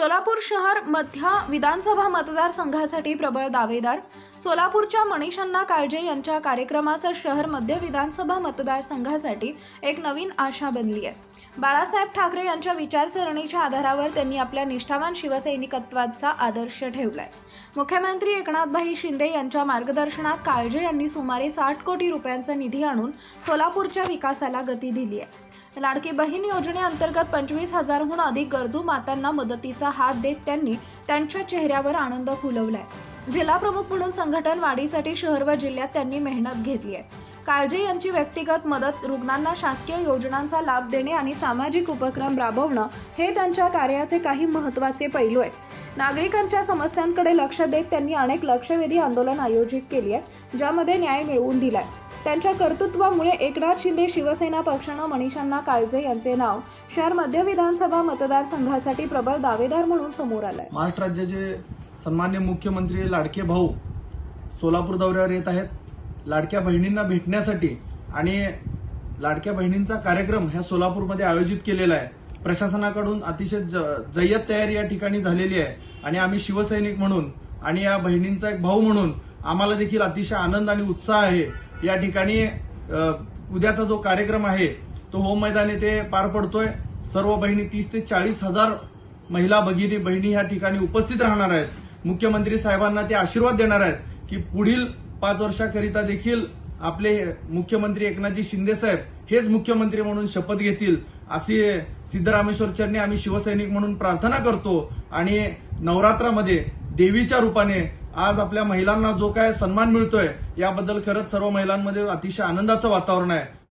सोलापूर शहर मध्य विधानसभा मतदारसंघासाठी प्रबळ दावेदार। सोलापूरच्या मनीषअण्णा काळजे यांच्या कार्यक्रमाचा शहर मध्य विधानसभा मतदारसंघासाठी एक नवीन आशा बनली आहे। बाळासाहेब ठाकरे यांच्या विचारसरणीच्या आधारावर त्यांनी आपल्या निष्ठावान शिवसैनिकत्वाचा आदर्श ठेवलाय। मुख्यमंत्री एकनाथभाई शिंदे यांच्या मार्गदर्शनात काळजे यांनी सुमारे 60 कोटी रुपयांचा निधी आणून सोलापूरच्या विकासाला गती दिली आहे। लाडकी बहीण योजनेअंतर्गत 25,000हून अधिक गरजू मातांना मदतीचा हात देत त्यांनी त्यांच्या चेहऱ्यावर आनंद फुलवलाय। जिल्हा प्रमुख म्हणून संघटन वाढीसाठी शहर व जिल्ह्यात त्यांनी मेहनत घेतली आहे। काळजे यांची व्यक्तिगत मदत, रुग्णांना शासकीय योजनांचा लाभ देणे आणि सामाजिक उपक्रम राबवणं हे त्यांच्या कार्याचे काही महत्त्वाचे पैलू आहेत। नागरिकांच्या समस्यांकडे लक्ष देत त्यांनी अनेक लक्षवेधी आंदोलन आयोजित केली आहे, ज्यामध्ये न्याय मिळवून दिलाय। त्यांच्या कर्तृत्वामुळे एकनाथ शिंदे शिवसेना पक्षानं मनीषअण्णा काळजे यांचे नाव शहर मध्य विधानसभा मतदारसंघासाठी प्रबळ दावेदार म्हणून समोर आलंय। महाराष्ट्र राज्याचे सन्माननीय मुख्यमंत्री लाडके भाऊ सोलापूर दौऱ्यावर येत आहेत। लाडक्या बहिणींना भेटण्यासाठी आणि लाडक्या बहिणींचा कार्यक्रम ह्या सोलापूरमध्ये आयोजित केलेला आहे। प्रशासनाकडून अतिशय जय्यत तयारी या ठिकाणी झालेली आहे आणि आम्ही शिवसैनिक म्हणून आणि या बहिणींचा एक भाऊ म्हणून आम्हाला देखील अतिशय आनंद आणि उत्साह आहे। या ठिकाणी उद्याचा जो कार्यक्रम आहे तो होम मैदानी ते पार पडतोय। सर्व बहिणी 30 ते 40,000 महिला बहिणी या ठिकाणी उपस्थित राहणार आहेत। मुख्यमंत्री साहेबांना ते आशीर्वाद देणार आहेत की पुढील 5 वर्षाकरिता देखील आपले मुख्यमंत्री एकनाथजी शिंदे साहेब हेच मुख्यमंत्री म्हणून शपथ घेतील, अशी सिद्धरामेश्वर चरणी आम्ही शिवसैनिक म्हणून प्रार्थना करतो। आणि नवरात्रामध्ये देवीच्या रूपाने आज आपल्या महिलांना जो काय सन्मान मिळतोय याबद्दल खरंच सर्व महिलांमध्ये अतिशय आनंदाचं वातावरण आहे।